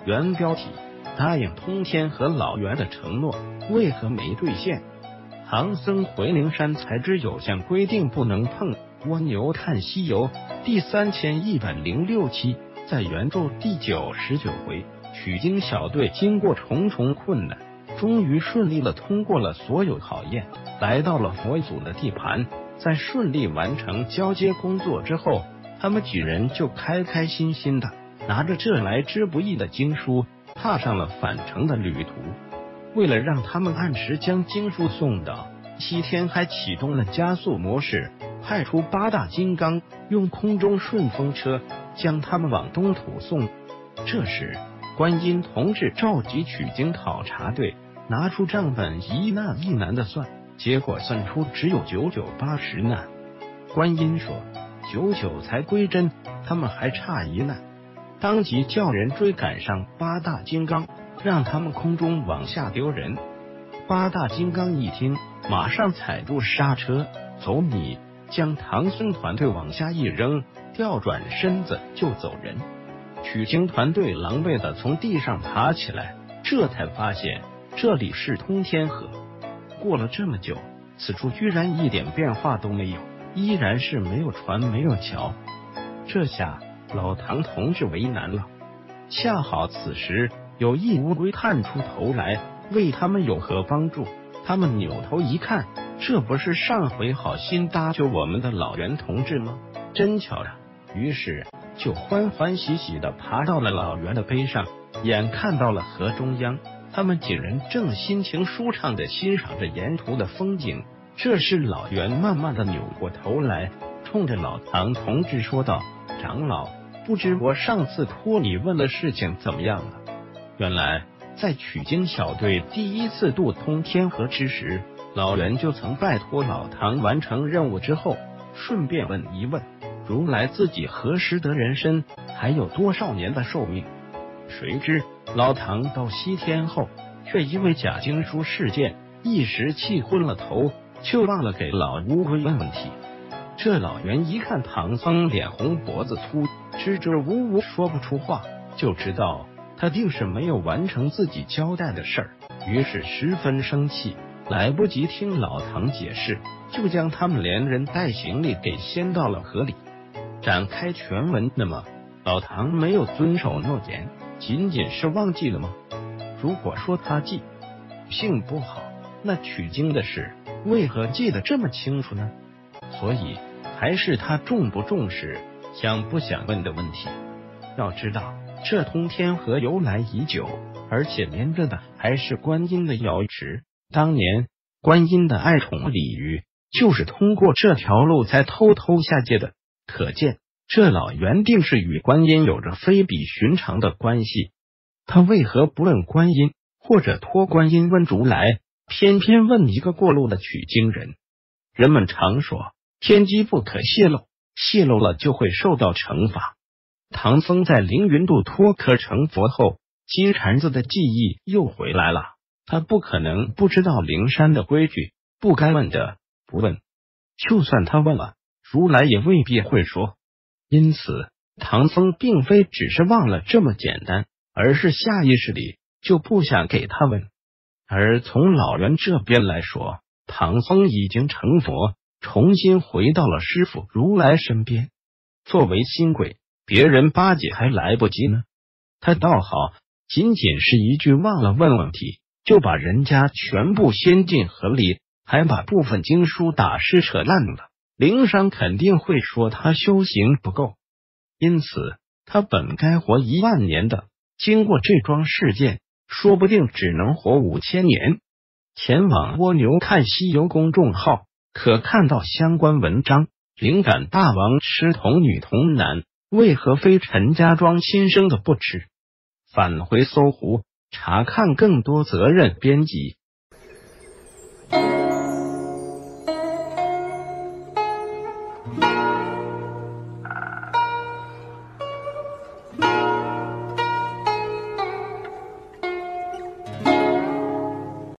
原标题：答应通天河老袁的承诺，为何没兑现？唐僧回灵山才知有项规定不能碰。蜗牛看西游第3106期，在原著第99回，取经小队经过重重困难，终于顺利的通过了所有考验，来到了佛祖的地盘。在顺利完成交接工作之后，他们几人就开开心心的拿着这来之不易的经书，踏上了返程的旅途。为了让他们按时将经书送到，西天还启动了加速模式，派出8大金刚用空中顺风车将他们往东土送。这时，观音同志召集取经考察队，拿出账本一难一难的算，结果算出只有9980难。观音说99才归真，他们还差1难，当即叫人追赶上8大金刚，让他们空中往下丢人。8大金刚一听，马上踩住刹车，走你，将唐僧团队往下一扔，调转身子就走人。取经团队狼狈的从地上爬起来，这才发现这里是通天河。过了这么久，此处居然一点变化都没有，依然是没有船没有桥。这下老唐同志为难了。恰好此时有一乌龟探出头来，为他们有何帮助？他们扭头一看，这不是上回好心搭救我们的老袁同志吗？真巧啊！于是就欢欢喜喜的爬到了老袁的背上，眼看到了河中央，他们几人正心情舒畅的欣赏着沿途的风景。这时老袁慢慢的扭过头来，冲着老唐同志说道：长老，不知我上次托你问的事情怎么样了？原来在取经小队第一次渡通天河之时，老袁就曾拜托老唐完成任务之后，顺便问一问如来自己何时得人身，还有多少年的寿命。谁知老唐到西天后，却因为假经书事件一时气昏了头，就忘了给老乌龟问问题。这老袁一看唐僧脸红脖子粗，支支吾吾说不出话，就知道他定是没有完成自己交代的事儿，于是十分生气，来不及听老唐解释，就将他们连人带行李给掀到了河里。展开全文。那么老唐没有遵守诺言，仅仅是忘记了吗？如果说他记性不好，那取经的事为何记得这么清楚呢？所以还是他重不重视，想不想问的问题。要知道这通天河由来已久，而且连着的还是观音的瑶池。当年观音的爱宠鲤鱼就是通过这条路才偷偷下界的，可见这老袁定是与观音有着非比寻常的关系。他为何不问观音，或者托观音问如来，偏偏问一个过路的取经人？人们常说天机不可泄露，泄露了就会受到惩罚。唐僧在凌云渡脱壳成佛后，金蝉子的记忆又回来了，他不可能不知道灵山的规矩，不该问的不问，就算他问了，如来也未必会说。因此唐僧并非只是忘了这么简单，而是下意识里就不想给他问。而从老袁这边来说，唐僧已经成佛，重新回到了师父如来身边。作为新鬼，别人巴结还来不及呢，他倒好，仅仅是一句忘了问问题，就把人家全部掀进河里，还把部分经书打湿扯烂了。灵山肯定会说他修行不够，因此他本该活10000年的，经过这桩事件，说不定只能活5000年。前往蜗牛看西游公众号可看到相关文章。灵感大王吃童女童男，为何非陈家庄亲生的不吃？返回搜狐查看更多责任编辑。